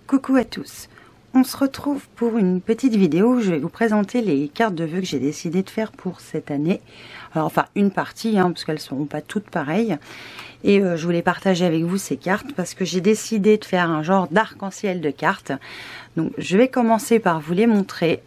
Coucou à tous, on se retrouve pour une petite vidéo où je vais vous présenter les cartes de vœux que j'ai décidé de faire pour cette année. Alors, enfin une partie, parce qu'elles ne seront pas toutes pareilles. Et je voulais partager avec vous ces cartes parce que j'ai décidé de faire un genre d'arc-en-ciel de cartes. Donc je vais commencer par vous les montrer.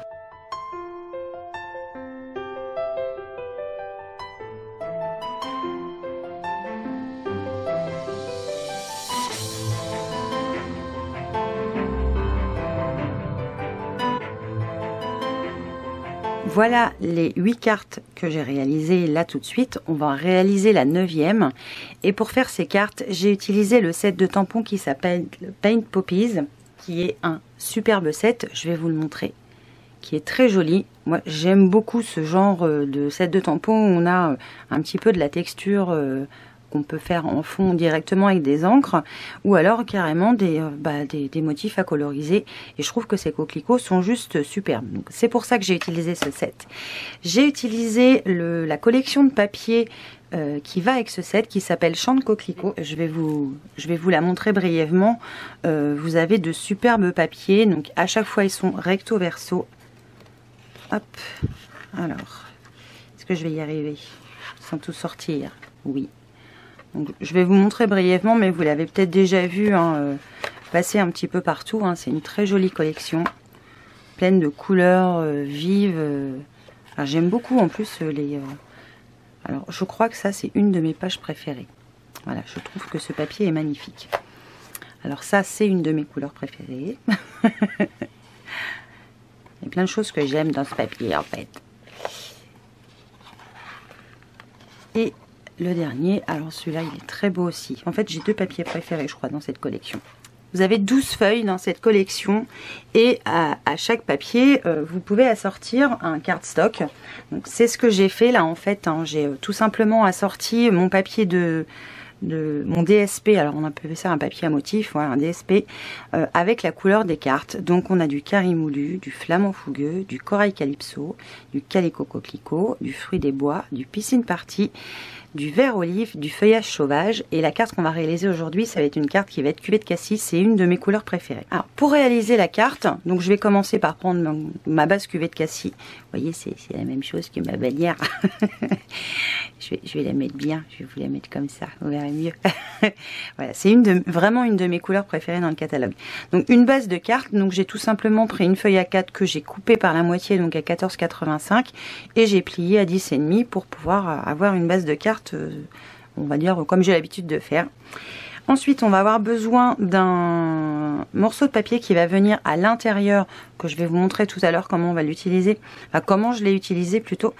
Voilà les 8 cartes que j'ai réalisées là tout de suite. On va réaliser la 9e. Et pour faire ces cartes, j'ai utilisé le set de tampons qui s'appelle Paint Poppies, qui est un superbe set. Je vais vous le montrer, qui est très joli. Moi, j'aime beaucoup ce genre de set de tampons où on a un petit peu de la texture qu'on peut faire en fond directement avec des encres ou alors carrément des motifs à coloriser, et je trouve que ces coquelicots sont juste superbes. C'est pour ça que j'ai utilisé ce set. J'ai utilisé la collection de papier qui va avec ce set, qui s'appelle Chant de coquelicot. Je vais vous la montrer brièvement. Vous avez de superbes papiers, donc à chaque fois ils sont recto verso. Hop, alors est-ce que je vais y arriver sans tout sortir? Oui. Donc, je vais vous montrer brièvement, mais vous l'avez peut-être déjà vu passer un petit peu partout. C'est une très jolie collection, pleine de couleurs vives. Enfin, j'aime beaucoup en plus les... Alors, je crois que ça, c'est une de mes pages préférées. Voilà, je trouve que ce papier est magnifique. Alors ça, c'est une de mes couleurs préférées. Il y a plein de choses que j'aime dans ce papier, en fait. Et le dernier, alors celui-là il est très beau aussi. En fait j'ai deux papiers préférés je crois dans cette collection. Vous avez 12 feuilles dans cette collection et à chaque papier vous pouvez assortir un cardstock. Donc c'est ce que j'ai fait là en fait. J'ai tout simplement assorti mon papier de mon DSP, alors on appelle ça un papier à motif, voilà, un DSP, avec la couleur des cartes. Donc on a du carimoulu, du flamant fougueux, du corail calypso, du calico coquelicot, du fruit des bois, du piscine party, du vert olive, du feuillage sauvage. Et la carte qu'on va réaliser aujourd'hui, ça va être une carte qui va être cuvée de cassis, c'est une de mes couleurs préférées. Alors pour réaliser la carte, donc je vais commencer par prendre ma base cuvée de cassis. Vous voyez, c'est la même chose que ma bannière. je vais la mettre bien, je vais vous la mettre comme ça, vous verrez mieux. Voilà, c'est vraiment une de mes couleurs préférées dans le catalogue. Donc une base de cartes, donc j'ai tout simplement pris une feuille A4 que j'ai coupée par la moitié, donc à 14,85, et j'ai plié à 10,5 pour pouvoir avoir une base de cartes, on va dire comme j'ai l'habitude de faire. Ensuite, on va avoir besoin d'un morceau de papier qui va venir à l'intérieur, que je vais vous montrer tout à l'heure comment on va l'utiliser, enfin comment je l'ai utilisé plutôt,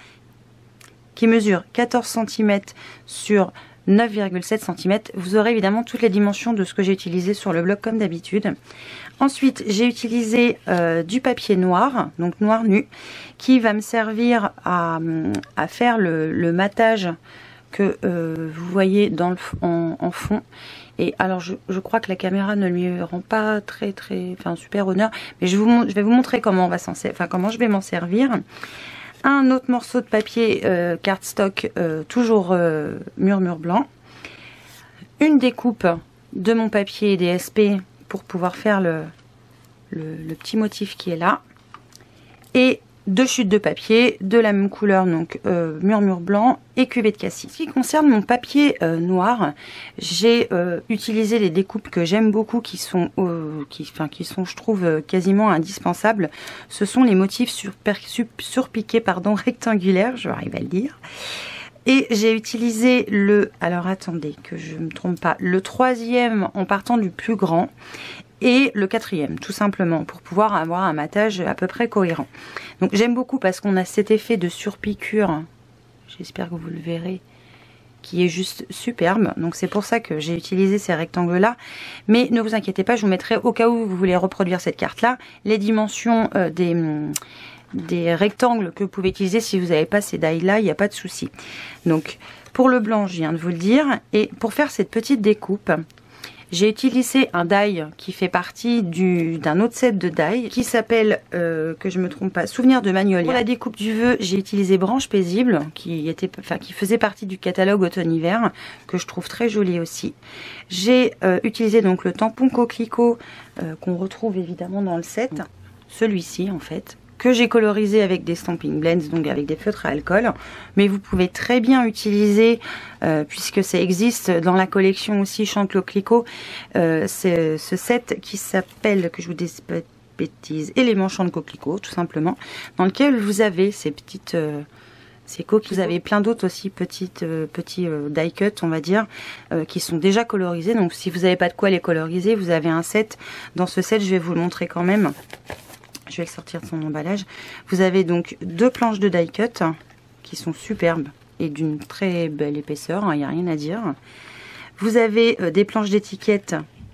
qui mesure 14 cm sur 9,7 cm. Vous aurez évidemment toutes les dimensions de ce que j'ai utilisé sur le blog comme d'habitude. Ensuite, j'ai utilisé du papier noir, donc noir nu, qui va me servir à faire le matage que vous voyez en fond. Et alors je crois que la caméra ne lui rend pas super honneur, mais je vais vous montrer comment comment je vais m'en servir. Un autre morceau de papier cardstock, toujours murmure blanc. Une découpe de mon papier DSP pour pouvoir faire le petit motif qui est là. Et deux chutes de papier de la même couleur, donc murmure blanc et cuvée de cassis. Ce qui concerne mon papier noir, j'ai utilisé les découpes que j'aime beaucoup, qui sont je trouve quasiment indispensables. Ce sont les motifs surpiqués rectangulaires, je vais arriver à le dire. Et j'ai utilisé alors attendez que je ne me trompe pas, le 3e en partant du plus grand et le 4e tout simplement pour pouvoir avoir un matage à peu près cohérent. Donc j'aime beaucoup parce qu'on a cet effet de surpiqûre, j'espère que vous le verrez, qui est juste superbe. Donc c'est pour ça que j'ai utilisé ces rectangles là, mais ne vous inquiétez pas, je vous mettrai, au cas où vous voulez reproduire cette carte là, les dimensions des rectangles que vous pouvez utiliser. Si vous n'avez pas ces dailles là, il n'y a pas de souci. Donc pour le blanc, je viens de vous le dire. Et pour faire cette petite découpe, J'ai utilisé un die qui fait partie d'un autre set de die qui s'appelle, que je me trompe pas, Souvenir de Magnolia. Pour la découpe du vœu, j'ai utilisé Branche Paisible qui faisait partie du catalogue automne-hiver, que je trouve très joli aussi. J'ai utilisé donc le tampon coquelicot qu'on retrouve évidemment dans le set, celui-ci en fait, que j'ai colorisé avec des Stampin' Blends, donc avec des feutres à alcool. Mais vous pouvez très bien utiliser, puisque ça existe dans la collection aussi Chante Coquelicot, ce set qui s'appelle, que je vous dis pas de bêtises, Éléments Chante Coquelicot, tout simplement, dans lequel vous avez ces petites... ces coquilles. Vous avez plein d'autres aussi petits die cut, on va dire, qui sont déjà colorisés. Donc si vous n'avez pas de quoi les coloriser, vous avez un set. Dans ce set, je vais vous le montrer quand même. Je vais le sortir de son emballage. Vous avez donc 2 planches de die cut qui sont superbes et d'une très belle épaisseur, il n'y a rien à dire. Vous avez des planches d'étiquette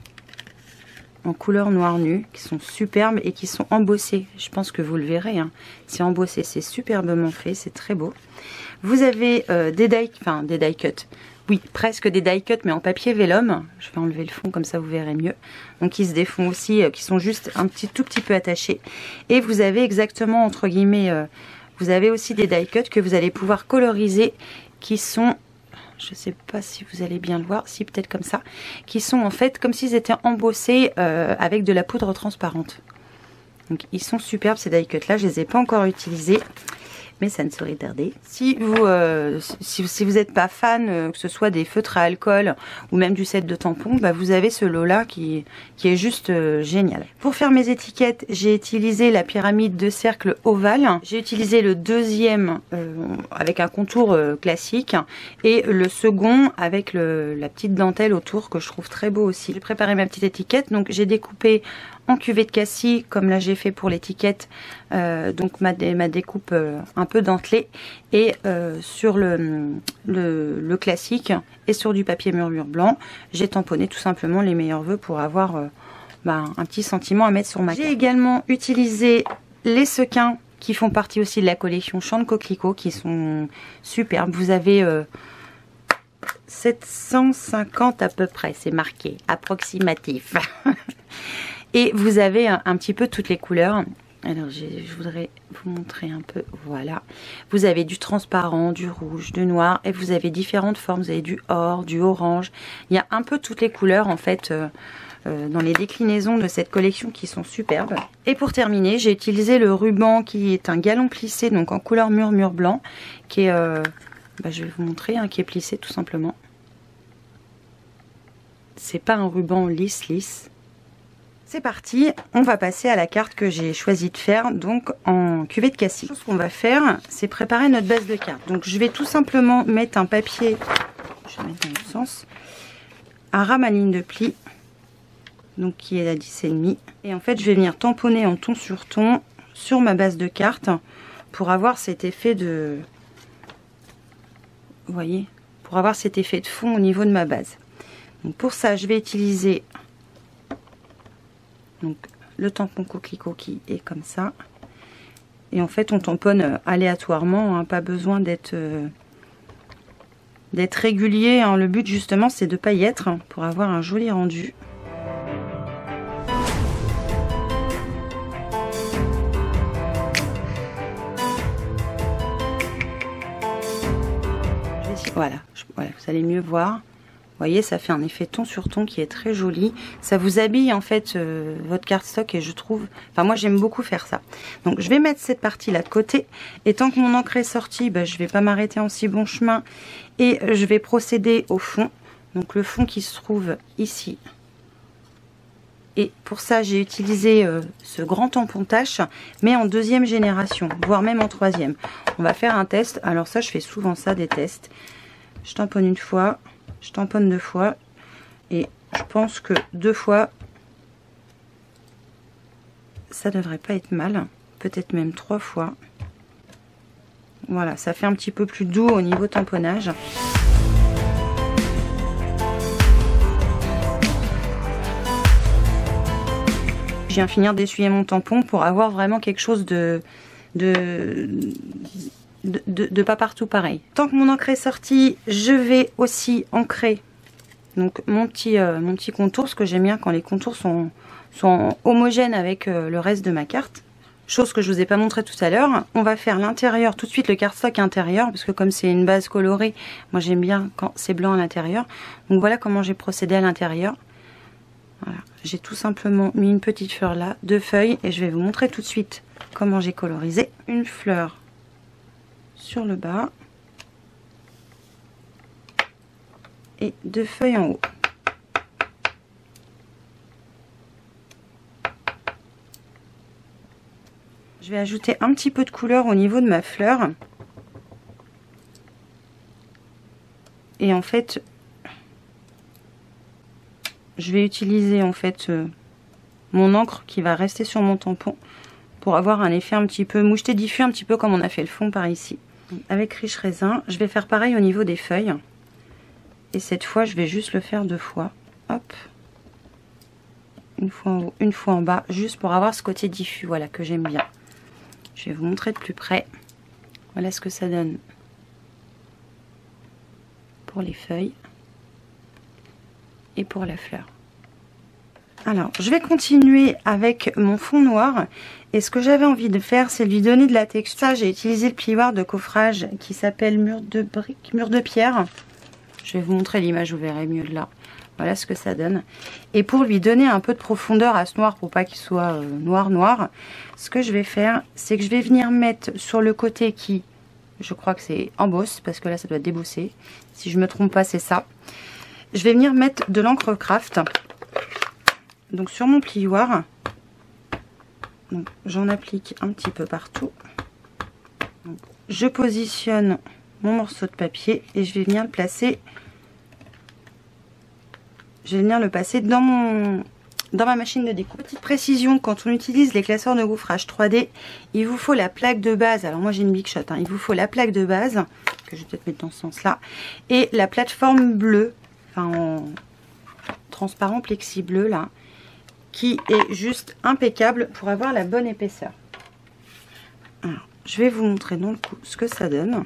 en couleur noir nu qui sont superbes et qui sont embossées. Je pense que vous le verrez, hein. C'est embossé, c'est superbement fait, c'est très beau. Vous avez des die cut. Oui, presque des die cut, mais en papier vélum. Je vais enlever le fond, comme ça vous verrez mieux. Donc, qui se défont aussi, qui sont juste tout petit peu attachés. Et vous avez exactement, entre guillemets, vous avez aussi des die cut que vous allez pouvoir coloriser, qui sont, je ne sais pas si vous allez bien le voir, si peut-être comme ça, qui sont en fait comme s'ils étaient embossés avec de la poudre transparente. Donc, ils sont superbes ces die cut là, je ne les ai pas encore utilisés. Mais ça ne saurait tarder. Si vous n'êtes pas fan, que ce soit des feutres à alcool ou même du set de tampons, bah vous avez ce lot-là qui est juste génial. Pour faire mes étiquettes, j'ai utilisé la pyramide de cercle ovale. J'ai utilisé le deuxième avec un contour classique et le second avec la petite dentelle autour que je trouve très beau aussi. J'ai préparé ma petite étiquette, donc j'ai découpé en cuvée de cassis, comme là j'ai fait pour l'étiquette, donc ma découpe un peu dentelée, et sur le classique et sur du papier murmure blanc, j'ai tamponné tout simplement les meilleurs vœux pour avoir un petit sentiment à mettre sur ma carte. J'ai également utilisé les sequins qui font partie aussi de la collection Chante Coquelicot, qui sont superbes. Vous avez 750 à peu près, c'est marqué, approximatif. Et vous avez un petit peu toutes les couleurs. Alors, je voudrais vous montrer un peu. Voilà. Vous avez du transparent, du rouge, du noir. Et vous avez différentes formes. Vous avez du or, du orange. Il y a un peu toutes les couleurs, en fait, dans les déclinaisons de cette collection qui sont superbes. Et pour terminer, j'ai utilisé le ruban qui est un galon plissé, donc en couleur murmure blanc, qui est... je vais vous montrer, qui est plissé tout simplement. C'est pas un ruban lisse. C'est parti, on va passer à la carte que j'ai choisi de faire, donc en cuvée de cassis. Ce qu'on va faire, c'est préparer notre base de carte. Donc je vais tout simplement mettre un papier, je vais mettre dans le sens, un ram à ligne de pli, donc qui est à 10,5. Et en fait, je vais venir tamponner en ton sur ma base de carte pour avoir cet effet de... Vous voyez, pour avoir cet effet de fond au niveau de ma base. Donc pour ça, je vais utiliser... Donc le tampon coquelicot qui est comme ça. Et en fait on tamponne aléatoirement, pas besoin d'être régulier. Le but justement c'est de ne pas y être pour avoir un joli rendu. Voilà, vous allez mieux voir. Vous voyez, ça fait un effet ton sur ton qui est très joli. Ça vous habille en fait votre cardstock et je trouve... Enfin moi j'aime beaucoup faire ça. Donc je vais mettre cette partie là de côté. Et tant que mon encre est sortie, je vais pas m'arrêter en si bon chemin. Et je vais procéder au fond. Donc le fond qui se trouve ici. Et pour ça j'ai utilisé ce grand tampon tache, mais en 2e génération, voire même en 3e. On va faire un test. Alors ça je fais souvent ça, des tests. Je tamponne une fois. Je tamponne 2 fois et je pense que 2 fois ça devrait pas être mal, peut-être même 3 fois. Voilà, ça fait un petit peu plus doux au niveau tamponnage. Je viens finir d'essuyer mon tampon pour avoir vraiment quelque chose de pas partout pareil. Tant que mon encre est sortie, je vais aussi ancrer Donc mon petit contour, ce que j'aime bien quand les contours sont homogènes avec le reste de ma carte. Chose que je vous ai pas montré tout à l'heure. On va faire l'intérieur, tout de suite le cardstock intérieur, parce que comme c'est une base colorée, moi j'aime bien quand c'est blanc à l'intérieur. Donc voilà comment j'ai procédé à l'intérieur. Voilà. J'ai tout simplement mis une petite fleur là, 2 feuilles, et je vais vous montrer tout de suite comment j'ai colorisé. Une fleur sur le bas et 2 feuilles en haut. Je vais ajouter un petit peu de couleur au niveau de ma fleur. Et en fait, je vais utiliser en fait mon encre qui va rester sur mon tampon pour avoir un effet un petit peu moucheté diffus, un petit peu comme on a fait le fond par ici. Avec Riche Raisin, je vais faire pareil au niveau des feuilles. Et cette fois, je vais juste le faire 2 fois. Hop. Une fois en haut, une fois en bas, juste pour avoir ce côté diffus, voilà, que j'aime bien. Je vais vous montrer de plus près. Voilà ce que ça donne pour les feuilles et pour la fleur. Alors, je vais continuer avec mon fond noir. Et ce que j'avais envie de faire, c'est lui donner de la texture. J'ai utilisé le plioir de coffrage qui s'appelle Mur de briques, Mur de pierre. Je vais vous montrer l'image, vous verrez mieux là. Voilà ce que ça donne. Et pour lui donner un peu de profondeur à ce noir, pour pas qu'il soit noir, ce que je vais faire, c'est que je vais venir mettre sur le côté qui, je crois que c'est embosse, parce que là ça doit débosser. Si je me trompe pas, c'est ça. Je vais venir mettre de l'encre craft. Donc sur mon plioir, j'en applique un petit peu partout. Donc, je positionne mon morceau de papier et je vais venir le placer. Je vais venir le passer dans ma machine de découpe. Petite précision, quand on utilise les classeurs de gaufrage 3D, il vous faut la plaque de base. Alors moi j'ai une Big Shot, hein. Il vous faut la plaque de base, que je vais peut-être mettre dans ce sens-là, et la plateforme bleue, enfin en transparent plexi bleu là, qui est juste impeccable pour avoir la bonne épaisseur. Alors, je vais vous montrer dans le coup ce que ça donne.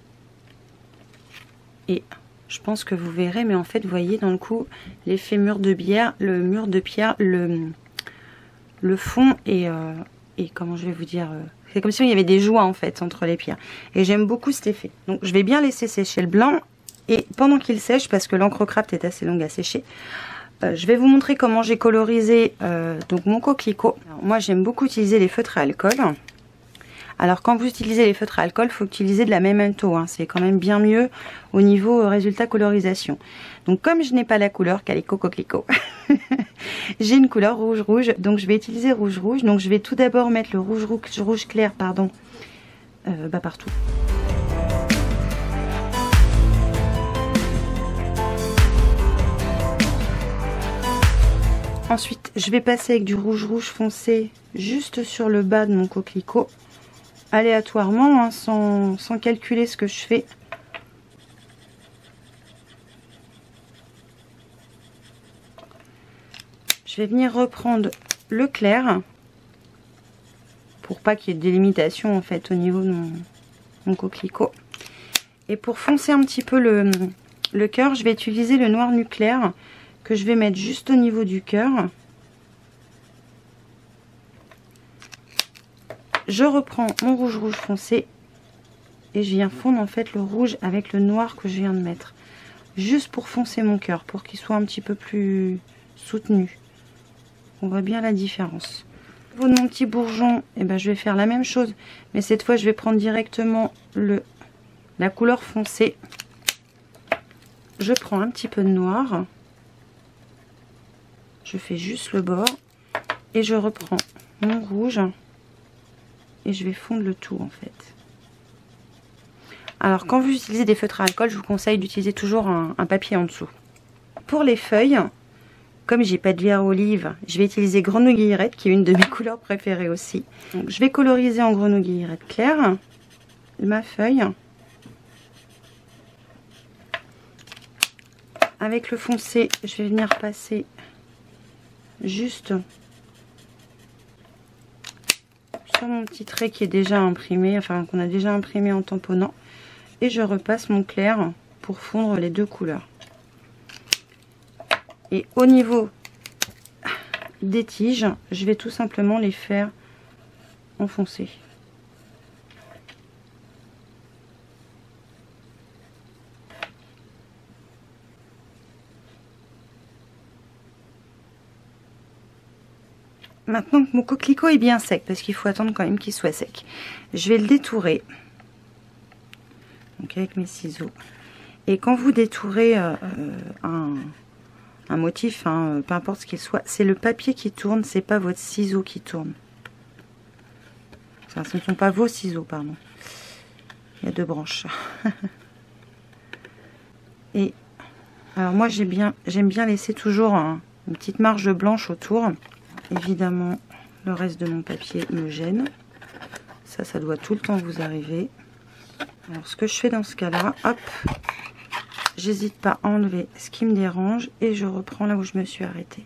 Et je pense que vous verrez, mais en fait, vous voyez dans le coup l'effet mur de pierre, le fond et comment je vais vous dire, c'est comme s'il y avait des joints en fait entre les pierres. Et j'aime beaucoup cet effet. Donc je vais bien laisser sécher le blanc et pendant qu'il sèche, parce que l'encre craft est assez longue à sécher, je vais vous montrer comment j'ai colorisé donc mon coquelicot. Alors, moi j'aime beaucoup utiliser les feutres à alcool. Alors quand vous utilisez les feutres à alcool, il faut utiliser de la Memento, hein. C'est quand même bien mieux au niveau résultat colorisation. Donc comme je n'ai pas la couleur Calico Coquelicot, j'ai une couleur rouge-rouge, donc je vais utiliser rouge-rouge. Donc je vais tout d'abord mettre le rouge clair, pardon, partout. Ensuite, je vais passer avec du rouge-rouge foncé juste sur le bas de mon coquelicot. Aléatoirement, hein, sans calculer ce que je fais. Je vais venir reprendre le clair pour pas qu'il y ait de délimitation en fait au niveau de mon coquelicot. Et pour foncer un petit peu le cœur, je vais utiliser le noir nucléaire que je vais mettre juste au niveau du cœur. Je reprends mon rouge foncé et je viens fondre en fait le rouge avec le noir que je viens de mettre. Juste pour foncer mon cœur, pour qu'il soit un petit peu plus soutenu. On voit bien la différence. Au niveau de mon petit bourgeon, eh ben, je vais faire la même chose. Mais cette fois, je vais prendre directement la couleur foncée. Je prends un petit peu de noir. Je fais juste le bord. Et je reprends mon rouge. Et je vais fondre le tout en fait. Alors quand vous utilisez des feutres à alcool, je vous conseille d'utiliser toujours un papier en dessous. Pour les feuilles, comme j'ai pas de lierre olive, je vais utiliser grenouille guillerette qui est une de mes couleurs préférées aussi. Donc, je vais coloriser en grenouille guillerette claire ma feuille. Avec le foncé, je vais venir passer juste sur mon petit trait qui est déjà imprimé, enfin qu'on a déjà imprimé en tamponnant, et je repasse mon clair pour fondre les deux couleurs. Et au niveau des tiges, je vais tout simplement les faire enfoncer. Maintenant que mon coquelicot est bien sec, parce qu'il faut attendre quand même qu'il soit sec, je vais le détourer. Donc avec mes ciseaux. Et quand vous détourez un motif, hein, peu importe ce qu'il soit, c'est le papier qui tourne, c'est pas votre ciseau qui tourne. Enfin, ce ne sont pas vos ciseaux, pardon. Il y a 2 branches. Et alors moi j'aime bien laisser toujours une petite marge blanche autour. Évidemment, le reste de mon papier me gêne. Ça doit tout le temps vous arriver. Alors, ce que je fais dans ce cas-là, hop, j'hésite pas à enlever ce qui me dérange et je reprends là où je me suis arrêtée.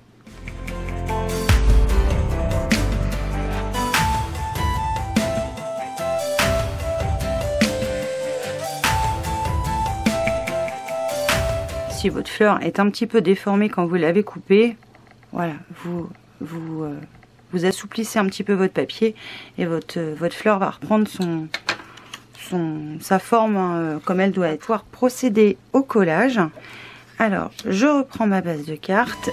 Si votre fleur est un petit peu déformée quand vous l'avez coupée, voilà, vous assouplissez un petit peu votre papier et votre fleur va reprendre sa forme comme elle doit être. Pouvoir procéder au collage. Alors, je reprends ma base de cartes.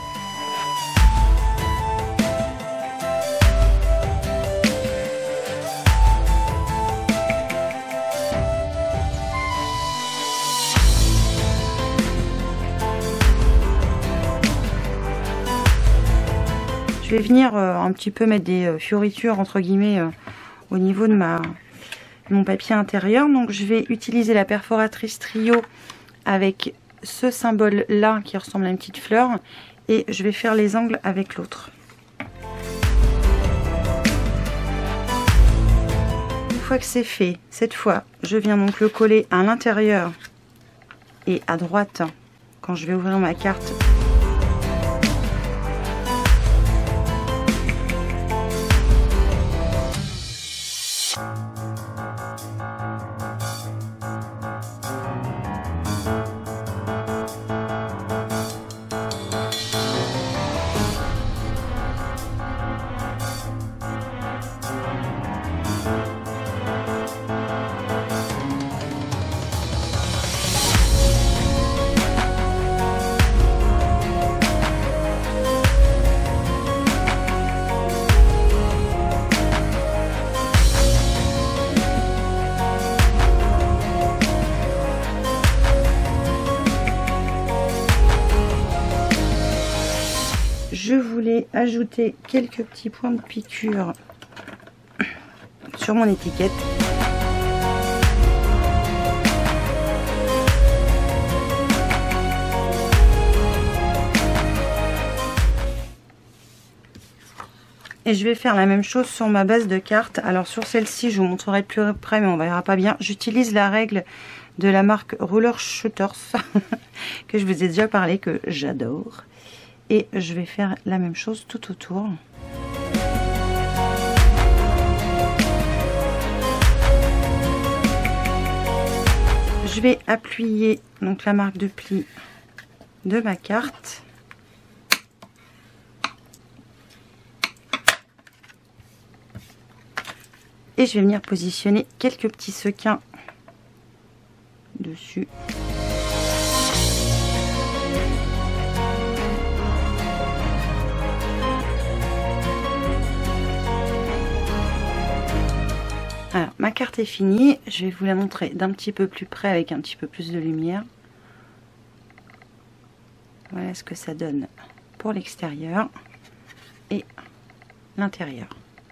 Je vais venir un petit peu mettre des fioritures entre guillemets au niveau de mon papier intérieur. Donc je vais utiliser la perforatrice Trio avec ce symbole là qui ressemble à une petite fleur et je vais faire les angles avec l'autre. Une fois que c'est fait, cette fois je viens donc le coller à l'intérieur et à droite quand je vais ouvrir ma carte. Je voulais ajouter quelques petits points de piqûre sur mon étiquette. Et je vais faire la même chose sur ma base de cartes. Alors sur celle-ci, je vous montrerai de plus près, mais on verra pas bien. J'utilise la règle de la marque Ruler Shooters, que je vous ai déjà parlé, que j'adore. Et je vais faire la même chose tout autour. Je vais appuyer donc la marque de pli de ma carte. Et je vais venir positionner quelques petits sequins dessus. Alors, ma carte est finie, je vais vous la montrer d'un petit peu plus près avec un petit peu plus de lumière. Voilà ce que ça donne pour l'extérieur et l'intérieur.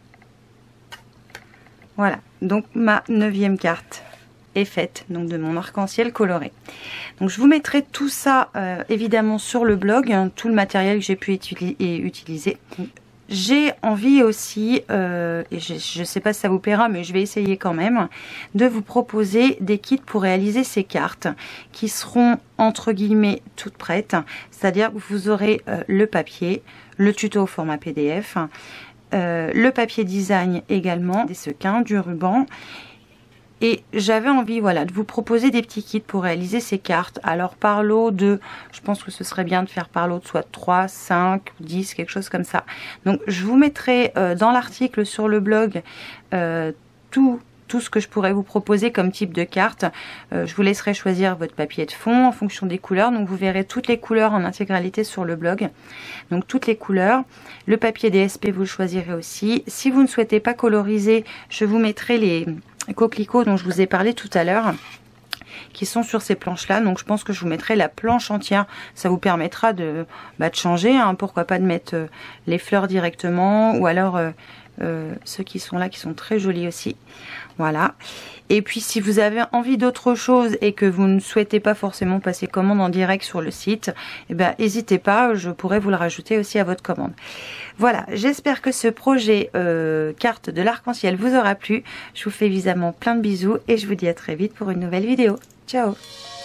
Voilà, donc ma 9e carte est faite, donc de mon arc-en-ciel coloré. Donc je vous mettrai tout ça évidemment sur le blog, hein, tout le matériel que j'ai pu utiliser. J'ai envie aussi, et je ne sais pas si ça vous plaira, mais je vais essayer quand même, de vous proposer des kits pour réaliser ces cartes qui seront entre guillemets toutes prêtes. C'est-à-dire que vous aurez le papier, le tuto au format PDF, le papier design également, des sequins, du ruban. Et j'avais envie, voilà, de vous proposer des petits kits pour réaliser ces cartes. Alors par lot de, je pense que ce serait bien de faire par lot de soit 3, 5, 10, quelque chose comme ça. Donc je vous mettrai dans l'article sur le blog tout ce que je pourrais vous proposer comme type de carte. Je vous laisserai choisir votre papier de fond en fonction des couleurs. Donc vous verrez toutes les couleurs en intégralité sur le blog. Donc toutes les couleurs. Le papier DSP, vous le choisirez aussi. Si vous ne souhaitez pas coloriser, je vous mettrai les coquelicots dont je vous ai parlé tout à l'heure, qui sont sur ces planches là. Donc je pense que je vous mettrai la planche entière, ça vous permettra de changer, hein. Pourquoi pas de mettre les fleurs directement, ou alors ceux qui sont là qui sont très jolis aussi. Voilà. Et puis si vous avez envie d'autre chose et que vous ne souhaitez pas forcément passer commande en direct sur le site, eh ben n'hésitez pas, je pourrais vous le rajouter aussi à votre commande. Voilà, j'espère que ce projet carte de l'arc-en-ciel vous aura plu. Je vous fais évidemment plein de bisous et je vous dis à très vite pour une nouvelle vidéo. Ciao!